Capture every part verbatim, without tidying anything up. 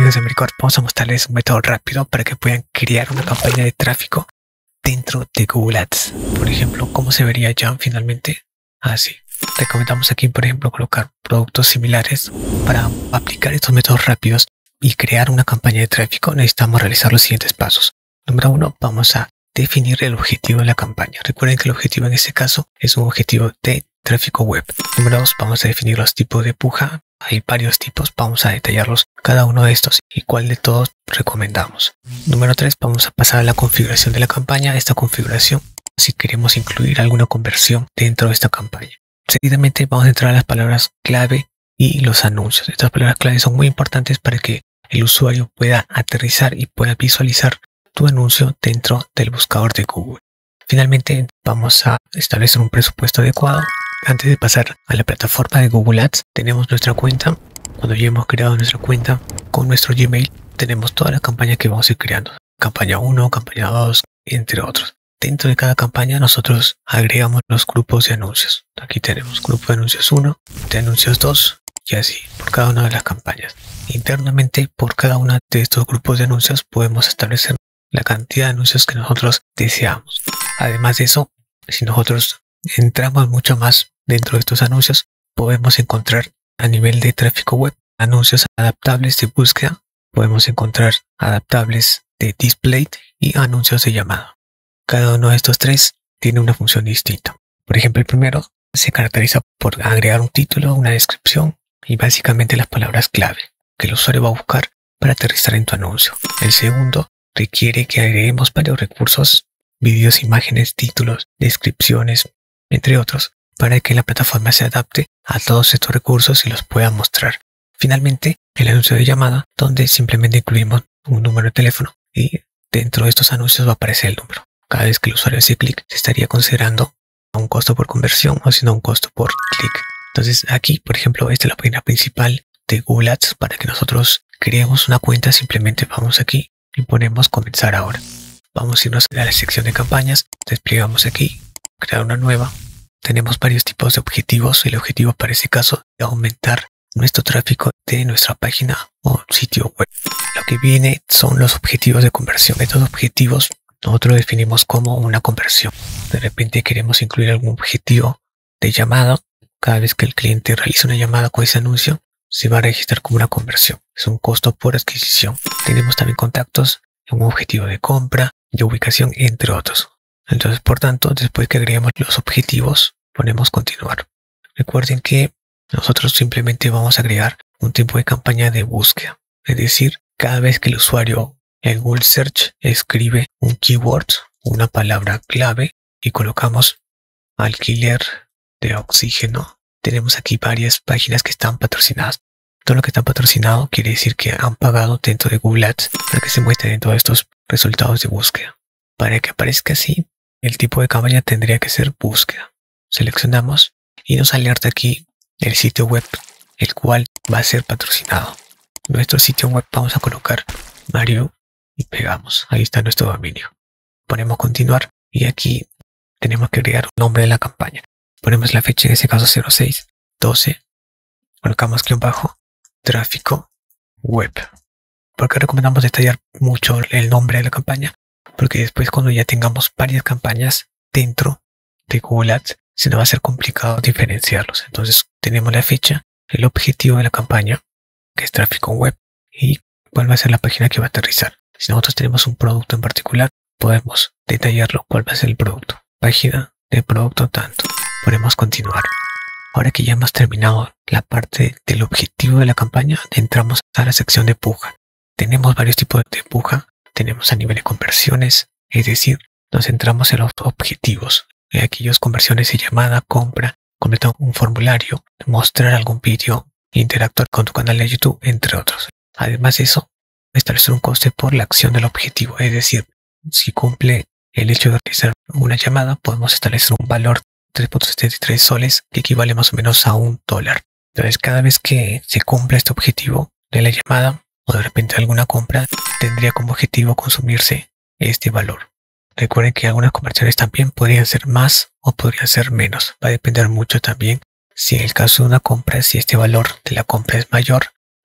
Agencia Americorp, vamos a mostrarles un método rápido para que puedan crear una campaña de tráfico dentro de Google Ads. Por ejemplo, ¿cómo se vería ya finalmente? Así. Recomendamos aquí, por ejemplo, colocar productos similares. Para aplicar estos métodos rápidos y crear una campaña de tráfico, necesitamos realizar los siguientes pasos. Número uno, vamos a definir el objetivo de la campaña. Recuerden que el objetivo en este caso es un objetivo de tráfico web. Número dos, vamos a definir los tipos de puja. Hay varios tipos, vamos a detallarlos cada uno de estos y cuál de todos recomendamos. Número tres, vamos a pasar a la configuración de la campaña. Esta configuración, si queremos incluir alguna conversión dentro de esta campaña. Seguidamente vamos a entrar a las palabras clave y los anuncios. Estas palabras clave son muy importantes para que el usuario pueda aterrizar y pueda visualizar tu anuncio dentro del buscador de Google. Finalmente vamos a establecer un presupuesto adecuado. Antes de pasar a la plataforma de Google Ads, tenemos nuestra cuenta. Cuando ya hemos creado nuestra cuenta con nuestro Gmail, tenemos toda la campaña que vamos a ir creando. Campaña uno, campaña dos, entre otros. Dentro de cada campaña nosotros agregamos los grupos de anuncios. Aquí tenemos grupo de anuncios uno, de anuncios dos y así por cada una de las campañas. Internamente, por cada uno de estos grupos de anuncios podemos establecer la cantidad de anuncios que nosotros deseamos. Además de eso, si nosotros entramos mucho más dentro de estos anuncios, podemos encontrar a nivel de tráfico web anuncios adaptables de búsqueda, podemos encontrar adaptables de display y anuncios de llamada. Cada uno de estos tres tiene una función distinta. Por ejemplo, el primero se caracteriza por agregar un título, una descripción y básicamente las palabras clave que el usuario va a buscar para aterrizar en tu anuncio. El segundo requiere que agreguemos varios recursos, vídeos, imágenes, títulos, descripciones, entre otros, para que la plataforma se adapte a todos estos recursos y los pueda mostrar. Finalmente, el anuncio de llamada, donde simplemente incluimos un número de teléfono y dentro de estos anuncios va a aparecer el número. Cada vez que el usuario hace clic, se estaría considerando un costo por conversión o sino un costo por clic. Entonces aquí, por ejemplo, esta es la página principal de Google Ads. Para que nosotros creemos una cuenta, simplemente vamos aquí y ponemos comenzar ahora. Vamos a irnos a la sección de campañas, desplegamos aquí, crear una nueva. Tenemos varios tipos de objetivos. El objetivo para este caso es aumentar nuestro tráfico de nuestra página o sitio web. Lo que viene son los objetivos de conversión. Estos objetivos nosotros lo definimos como una conversión. De repente queremos incluir algún objetivo de llamada. Cada vez que el cliente realiza una llamada con ese anuncio, se va a registrar como una conversión. Es un costo por adquisición. Tenemos también contactos, un objetivo de compra, de ubicación, entre otros. Entonces, por tanto, después que agregamos los objetivos, ponemos continuar. Recuerden que nosotros simplemente vamos a agregar un tiempo de campaña de búsqueda. Es decir, cada vez que el usuario en Google Search escribe un keyword, una palabra clave, y colocamos alquiler de oxígeno, tenemos aquí varias páginas que están patrocinadas. Todo lo que está patrocinado quiere decir que han pagado dentro de Google Ads para que se muestren en todos estos resultados de búsqueda. Para que aparezca así, el tipo de campaña tendría que ser búsqueda. Seleccionamos y nos alerta aquí el sitio web, el cual va a ser patrocinado. Nuestro sitio web vamos a colocar Mario y pegamos. Ahí está nuestro dominio. Ponemos continuar y aquí tenemos que agregar un nombre de la campaña. Ponemos la fecha, en este caso cero seis doce. Colocamos guión bajo tráfico web. ¿Por qué recomendamos detallar mucho el nombre de la campaña? Porque después, cuando ya tengamos varias campañas dentro de Google Ads, se nos va a ser complicado diferenciarlos. Entonces tenemos la fecha, el objetivo de la campaña, que es tráfico web, y cuál va a ser la página que va a aterrizar. Si nosotros tenemos un producto en particular, podemos detallarlo, cuál va a ser el producto. Página de producto tanto. Podemos continuar. Ahora que ya hemos terminado la parte del objetivo de la campaña, entramos a la sección de puja. Tenemos varios tipos de puja. Tenemos a nivel de conversiones, es decir, nos centramos en los objetivos. En aquellas conversiones de llamada, compra, completar un formulario, mostrar algún vídeo, interactuar con tu canal de YouTube, entre otros. Además de eso, establecer un coste por la acción del objetivo. Es decir, si cumple el hecho de realizar una llamada, podemos establecer un valor tres punto setenta y tres soles que equivale más o menos a un dólar. Entonces, cada vez que se cumpla este objetivo de la llamada o de repente alguna compra, tendría como objetivo consumirse este valor. Recuerden que algunas conversiones también podrían ser más o podrían ser menos. Va a depender mucho también si en el caso de una compra, si este valor de la compra es mayor,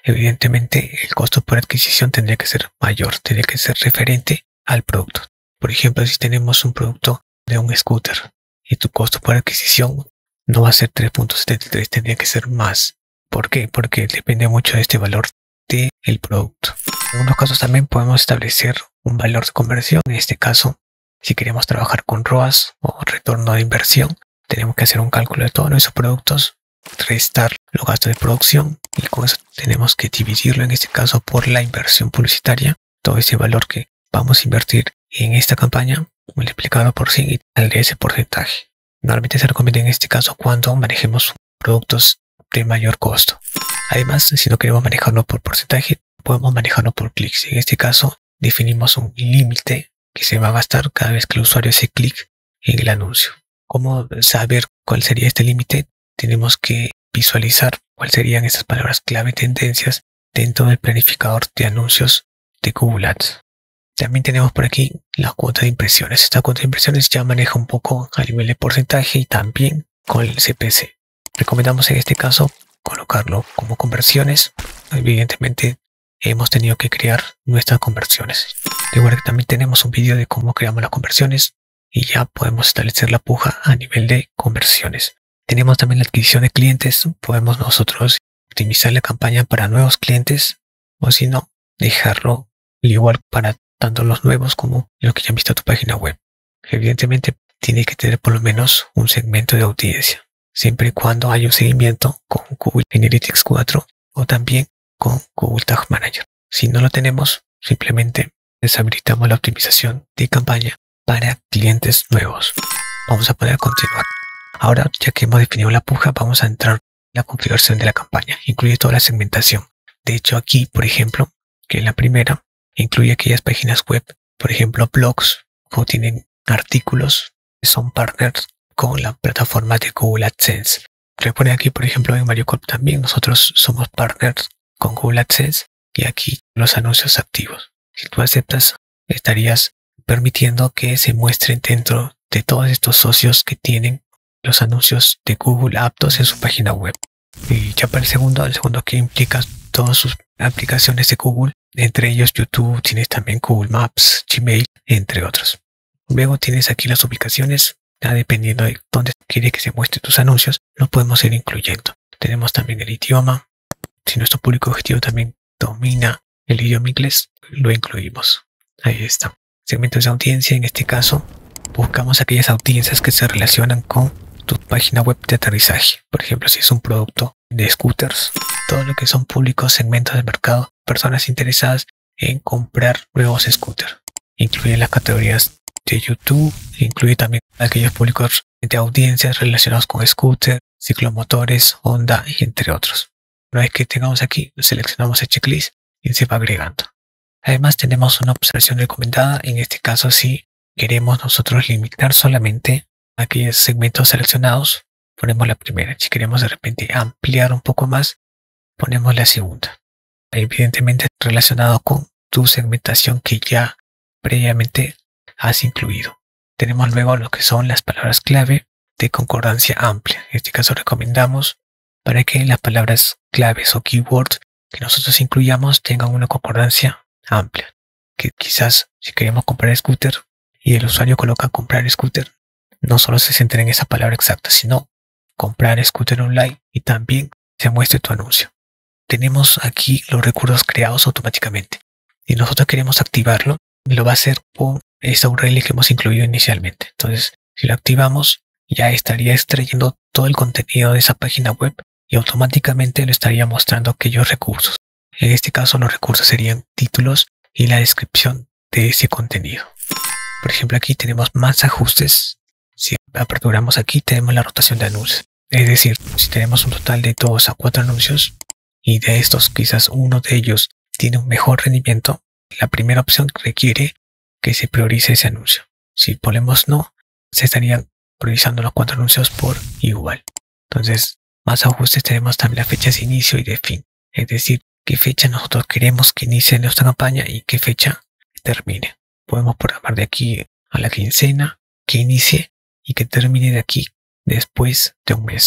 evidentemente el costo por adquisición tendría que ser mayor, tendría que ser referente al producto. Por ejemplo, si tenemos un producto de un scooter y tu costo por adquisición no va a ser tres punto setenta y tres, tendría que ser más. ¿Por qué? Porque depende mucho de este valor del producto. En algunos casos también podemos establecer un valor de conversión. En este caso, si queremos trabajar con R O A S o retorno de inversión, tenemos que hacer un cálculo de todos nuestros productos, restar los gastos de producción y con eso tenemos que dividirlo en este caso por la inversión publicitaria. Todo ese valor que vamos a invertir en esta campaña, multiplicarlo por cien y saldría ese porcentaje. Normalmente se recomienda en este caso cuando manejemos productos de mayor costo. Además, si no queremos manejarlo por porcentaje, podemos manejarlo por clics. En este caso, definimos un límite que se va a gastar cada vez que el usuario hace clic en el anuncio. ¿Cómo saber cuál sería este límite? Tenemos que visualizar cuáles serían estas palabras clave tendencias dentro del planificador de anuncios de Google Ads. También tenemos por aquí la cuota de impresiones. Esta cuota de impresiones ya maneja un poco a nivel de porcentaje y también con el C P C. Recomendamos en este caso colocarlo como conversiones. Evidentemente hemos tenido que crear nuestras conversiones. Recuerda que también tenemos un vídeo de cómo creamos las conversiones y ya podemos establecer la puja a nivel de conversiones. Tenemos también la adquisición de clientes. Podemos nosotros optimizar la campaña para nuevos clientes o si no, dejarlo igual para tanto los nuevos como los que ya han visto tu página web. Evidentemente tiene que tener por lo menos un segmento de audiencia, siempre y cuando haya un seguimiento con Google Analytics cuatro o también con Google Tag Manager. Si no lo tenemos, simplemente deshabilitamos la optimización de campaña para clientes nuevos. Vamos a poder continuar. Ahora, ya que hemos definido la puja, vamos a entrar en la configuración de la campaña. Incluye toda la segmentación. De hecho, aquí, por ejemplo, que es la primera, incluye aquellas páginas web, por ejemplo, blogs, o tienen artículos que son partners con la plataforma de Google AdSense. Repone aquí, por ejemplo, en MarioCorp también nosotros somos partners con Google AdSense y aquí los anuncios activos. Si tú aceptas, estarías permitiendo que se muestren dentro de todos estos socios que tienen los anuncios de Google aptos en su página web. Y ya para el segundo, el segundo que implica todas sus aplicaciones de Google, entre ellos YouTube, tienes también Google Maps, Gmail, entre otros. Luego tienes aquí las ubicaciones, ya dependiendo de dónde quiere que se muestren tus anuncios, lo podemos ir incluyendo. Tenemos también el idioma, si nuestro público objetivo también domina el idioma inglés, lo incluimos. Ahí está. Segmentos de audiencia, en este caso, buscamos aquellas audiencias que se relacionan con tu página web de aterrizaje. Por ejemplo, si es un producto de scooters, todo lo que son públicos, segmentos de mercado, personas interesadas en comprar nuevos scooters. Incluye las categorías de YouTube, incluye también aquellos públicos de audiencias relacionados con scooters, ciclomotores, Honda y entre otros. Una vez que tengamos aquí, seleccionamos el checklist y se va agregando. Además tenemos una observación recomendada, en este caso si queremos nosotros limitar solamente aquellos segmentos seleccionados, ponemos la primera. Si queremos de repente ampliar un poco más, ponemos la segunda. Evidentemente relacionado con tu segmentación que ya previamente has incluido. Tenemos luego lo que son las palabras clave de concordancia amplia. En este caso recomendamos para que las palabras claves o keywords que nosotros incluyamos tengan una concordancia amplia. Que quizás si queremos comprar scooter y el usuario coloca comprar scooter, no solo se centra en esa palabra exacta, sino comprar scooter online y también se muestre tu anuncio. Tenemos aquí los recursos creados automáticamente. Si nosotros queremos activarlo, lo va a hacer con esta U R L que hemos incluido inicialmente. Entonces, si lo activamos, ya estaría extrayendo todo el contenido de esa página web y automáticamente lo estaría mostrando aquellos recursos. En este caso, los recursos serían títulos y la descripción de ese contenido. Por ejemplo, aquí tenemos más ajustes. Si aperturamos aquí, tenemos la rotación de anuncios. Es decir, si tenemos un total de dos a cuatro anuncios y de estos quizás uno de ellos tiene un mejor rendimiento, la primera opción requiere que se priorice ese anuncio. Si ponemos no, se estarían priorizando los cuatro anuncios por igual. Entonces, más ajustes tenemos también las fechas de inicio y de fin. Es decir, qué fecha nosotros queremos que inicie nuestra campaña y qué fecha termine. Podemos programar de aquí a la quincena, que inicie y que termine de aquí después de un mes.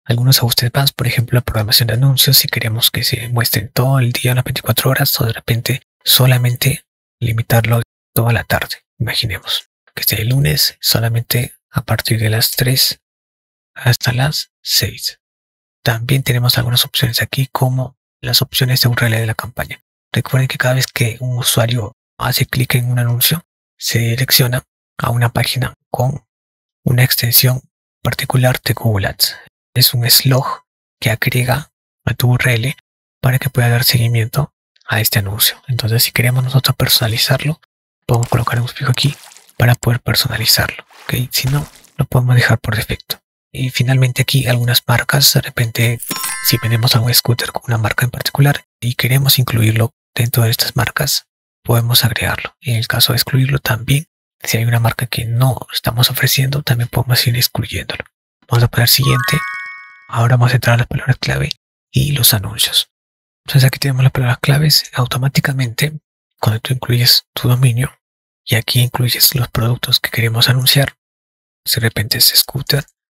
algunos ajustes más, por ejemplo, la programación de anuncios, si queremos que se muestren todo el día, las veinticuatro horas, o de repente solamente limitarlo toda la tarde. Imaginemos que sea el lunes solamente a partir de las tres hasta las seis. También tenemos algunas opciones aquí como las opciones de U R L de la campaña. Recuerden que cada vez que un usuario hace clic en un anuncio, se direcciona a una página con una extensión particular de Google Ads. Es un slug que agrega a tu U R L para que pueda dar seguimiento a este anuncio. Entonces, si queremos nosotros personalizarlo, podemos colocar un fijo aquí para poder personalizarlo. ¿Okay? Si no, lo podemos dejar por defecto. Y finalmente aquí algunas marcas, de repente si vendemos algún scooter con una marca en particular y queremos incluirlo dentro de estas marcas, podemos agregarlo. Y en el caso de excluirlo también, si hay una marca que no estamos ofreciendo, también podemos ir excluyéndolo. Vamos a poner siguiente. Ahora vamos a entrar a las palabras clave y los anuncios. Entonces aquí tenemos las palabras claves. Automáticamente, cuando tú incluyes tu dominio y aquí incluyes los productos que queremos anunciar, si de repente es scooter,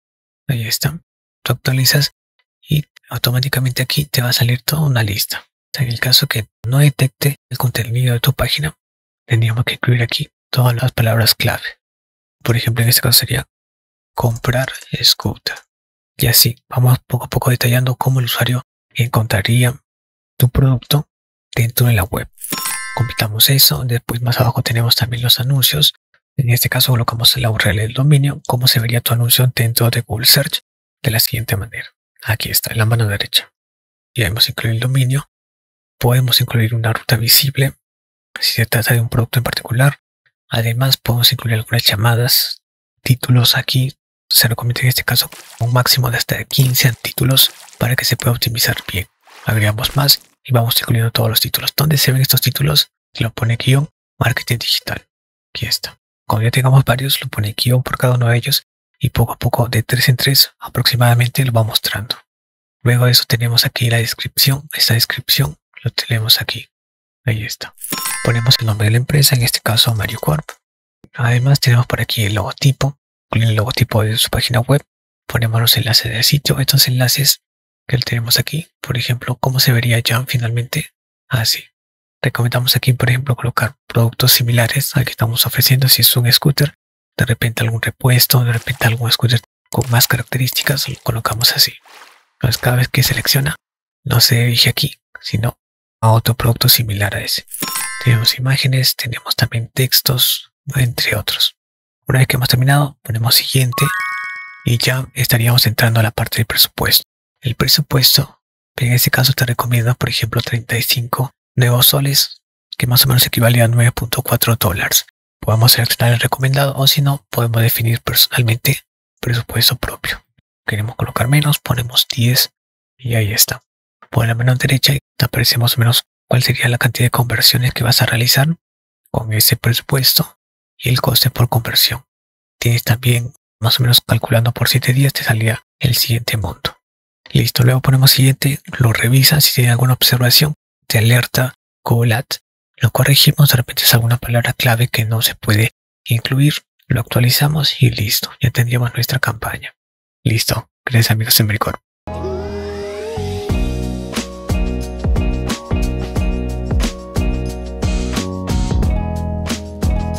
ahí está, tú actualizas y automáticamente aquí te va a salir toda una lista. En el caso que no detecte el contenido de tu página, tendríamos que incluir aquí todas las palabras clave. Por ejemplo, en este caso sería comprar scooter. Y así vamos poco a poco detallando cómo el usuario encontraría tu producto dentro de la web. Completamos eso. Después más abajo tenemos también los anuncios. En este caso colocamos la U R L del dominio, cómo se vería tu anuncio dentro de Google Search de la siguiente manera. Aquí está, en la mano derecha. Ya hemos incluido el dominio. Podemos incluir una ruta visible si se trata de un producto en particular. Además podemos incluir algunas llamadas, títulos aquí. Se recomienda en este caso un máximo de hasta quince títulos para que se pueda optimizar bien. Agregamos más y vamos incluyendo todos los títulos. ¿Dónde se ven estos títulos? Lo pone guión marketing digital. Aquí está. Cuando ya tengamos varios, lo pone guión por cada uno de ellos y poco a poco, de tres en tres aproximadamente, lo va mostrando. Luego de eso tenemos aquí la descripción. Esta descripción lo tenemos aquí. Ahí está. Ponemos el nombre de la empresa, en este caso Mario Corp. Además tenemos por aquí el logotipo, el logotipo de su página web. Ponemos los enlaces del sitio. Estos enlaces que tenemos aquí, por ejemplo, cómo se vería ya finalmente así. Recomendamos aquí, por ejemplo, colocar productos similares al que estamos ofreciendo. Si es un scooter, de repente algún repuesto, de repente algún scooter con más características, lo colocamos así. Entonces cada vez que selecciona, no se dirige aquí, sino a otro producto similar a ese. Tenemos imágenes, tenemos también textos, entre otros. Una vez que hemos terminado, ponemos siguiente y ya estaríamos entrando a la parte del presupuesto. El presupuesto, en este caso te recomiendo, por ejemplo, treinta y cinco nuevos soles, que más o menos equivale a nueve punto cuatro dólares. Podemos seleccionar el recomendado o si no, podemos definir personalmente presupuesto propio. Queremos colocar menos, ponemos diez y ahí está. Por la mano derecha te aparece más o menos cuál sería la cantidad de conversiones que vas a realizar con ese presupuesto y el coste por conversión. Tienes también más o menos calculando por siete días te salía el siguiente monto. Listo, luego ponemos siguiente, lo revisas, si tiene alguna observación, te alerta Google Ads, lo corregimos, de repente es alguna palabra clave que no se puede incluir, lo actualizamos y listo, ya tendríamos nuestra campaña. Listo, gracias amigos de Mericorp.